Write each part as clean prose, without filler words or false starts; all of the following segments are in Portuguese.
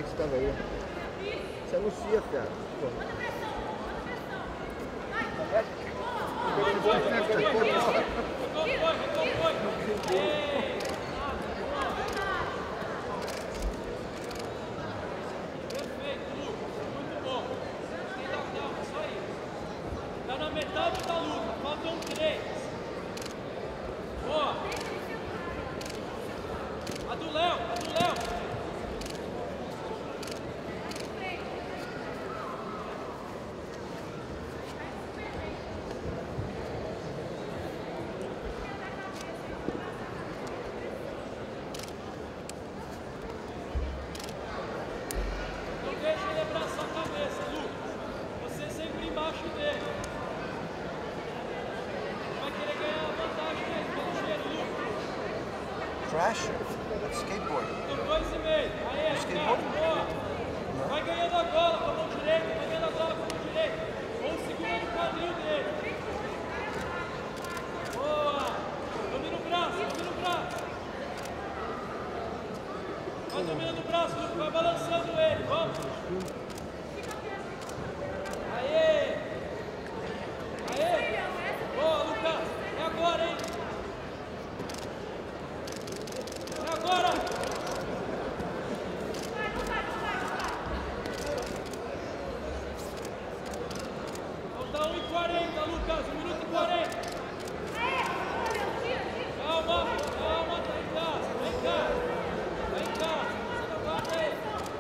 que você tava aí. Você anuncia, cara. Crash? Skateboard. Skateboard? Não. Vai ganhando a bola com a mão direita, vai ganhando a bola com a mão direita. Ou segurando o quadril dele. Boa! Domina o braço, domina o braço. Vai dominando o braço, Lucas, vai balançando ele, vamos. Aê! Aê! Boa, Lucas, é agora, hein? Agora! Falta 1:40, Lucas, 1:40. Calma, calma, tá em casa, tá em casa. Tá em casa, você não guarda aí.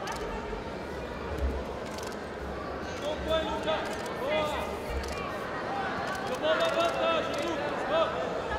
Compõe, Lucas, boa. Tomou uma vantagem, Lucas, vamos.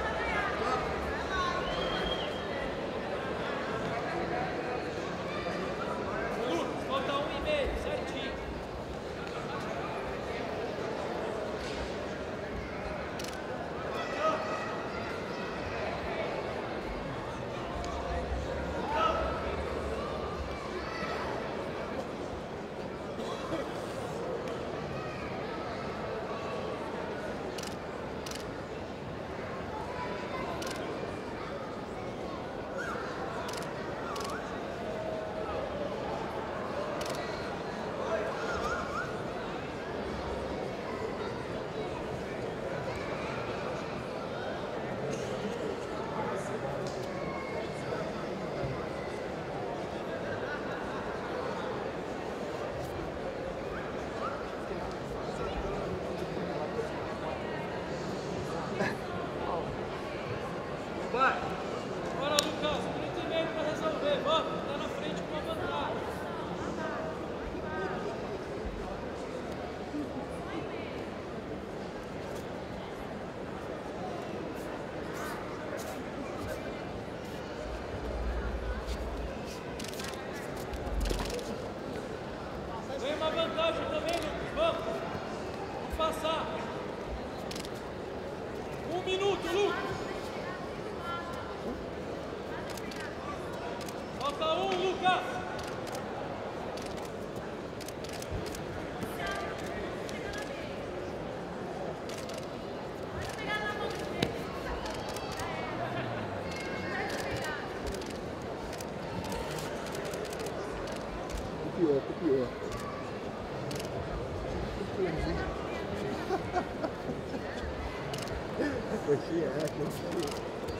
Vai! Bora, Lucas, 1 minuto e meio para resolver. Vamos, tá na frente com a vantagem. Vem uma vantagem também, Lucas. Vamos! Vamos passar. 1 minuto, Lucas. Falta 1, Lucas! Copiou, copiou. Coxinha, coxinha.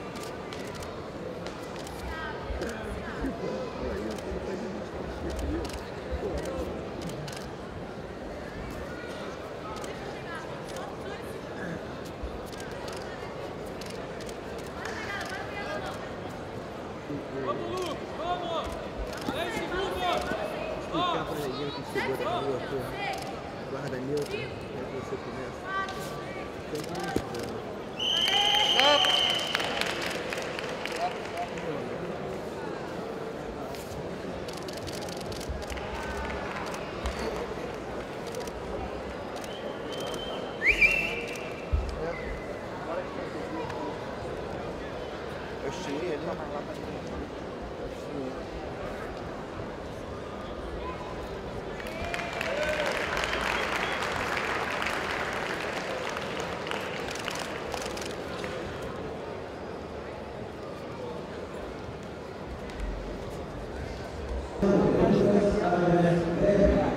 Vamos, Lucas, vamos! 10 segundos! Explicar pra ninguém que segura a rua, guarda neutra, aí você começa. Tem que mostrar. Eu estirei ali, mas lá pra dentro. Thank you. Thank you.